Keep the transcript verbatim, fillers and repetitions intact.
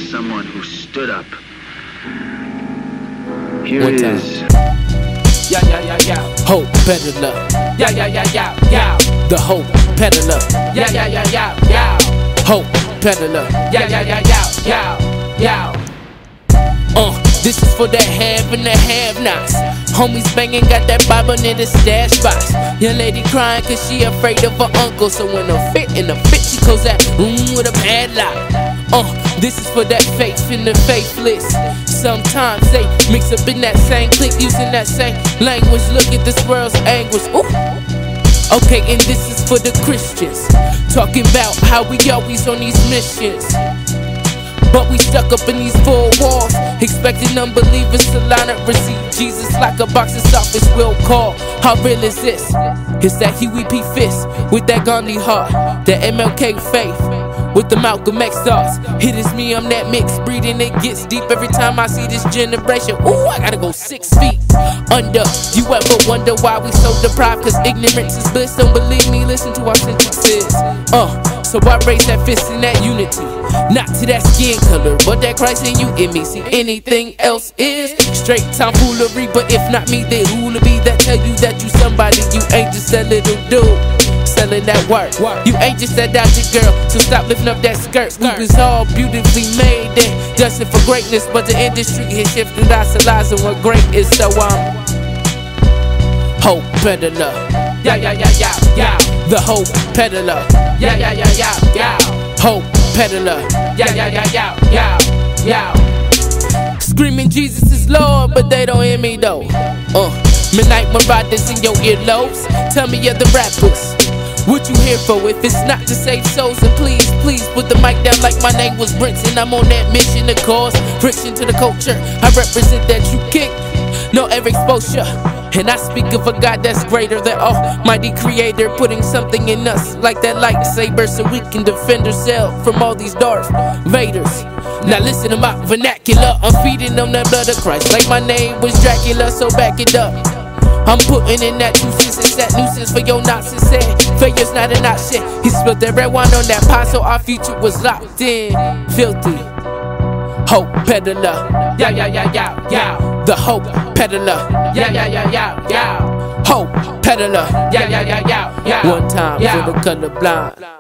someone who stood up. Here One it time. is. Yeah, yeah, yeah, yeah. HopePeddler. Yeah, yeah, yeah, yeah, yeah. The HopePeddler. Yeah, yeah, yeah, yeah, yeah. HopePeddler. Yeah, yeah, yeah, yeah, yeah, yeah. Uh, this is for that have and the have-nots. Homies banging, got that Bible in the stash box. Young lady crying cause she afraid of her uncle. So when a fit in a fit, she close that room with a padlock. Uh, this is for that faith and the faithless. Sometimes they mix up in that same clique, using that same language. Look at this world's anguish. Ooh. Okay, and this is for the Christians, talking about how we always on these missions, but we stuck up in these four walls, expecting unbelievers to line up, receive Jesus like a box office will call. How real is this? It's that Huey P. Fist with that Gandhi heart, that M L K faith with the Malcolm X thoughts. It is me, I'm that mixed breed, and it gets deep every time I see this generation. Ooh, I gotta go six feet under. You ever wonder why we so deprived? Cause ignorance is bliss. Don't believe me, listen to our sentences. Uh, so I raise that fist in that unity, not to that skin color, but that Christ in you in me. See, anything else is straight tomfoolery. But if not me, then who'll be that tell you that you somebody? You ain't just a little dude selling that work. You ain't just that dodgy girl, so stop lifting up that skirt. We was all beautifully made and destined for greatness, but the industry has shifted our lives and what great is. So I'm HopePeddler. Yeah, yeah, yeah, yeah, yeah. The HopePeddler. Yeah, yeah, yeah, yeah, yeah. HopePeddler. Yeah, yeah, yeah, yeah, yeah, yeah. Screaming Jesus is Lord, but they don't hear me though. Uh, midnight marauders in your earlobes. Tell me other rappers, what you here for if it's not to save souls? And please, please put the mic down like my name was Brinson. I'm on that mission to cause friction to the culture. I represent that true kick, no air exposure. And I speak of a God that's greater than Almighty Creator, putting something in us like that lightsaber so we can defend ourselves from all these Darth Vaders. Now listen to my vernacular, I'm feeding on the blood of Christ like my name was Dracula, so back it up. I'm putting in that nuisance, it's that nuisance for your nonsense. Said failure's not an option. He spilled that red wine on that pot, so our future was locked in. Filthy HopePeddler. Yeah, yeah, yeah, yeah, yeah. The HopePeddler. Yeah, yeah, yeah, yeah, yeah. HopePeddler. Yeah, yeah, yeah, yeah, yeah. One time yeah. for the colorblind.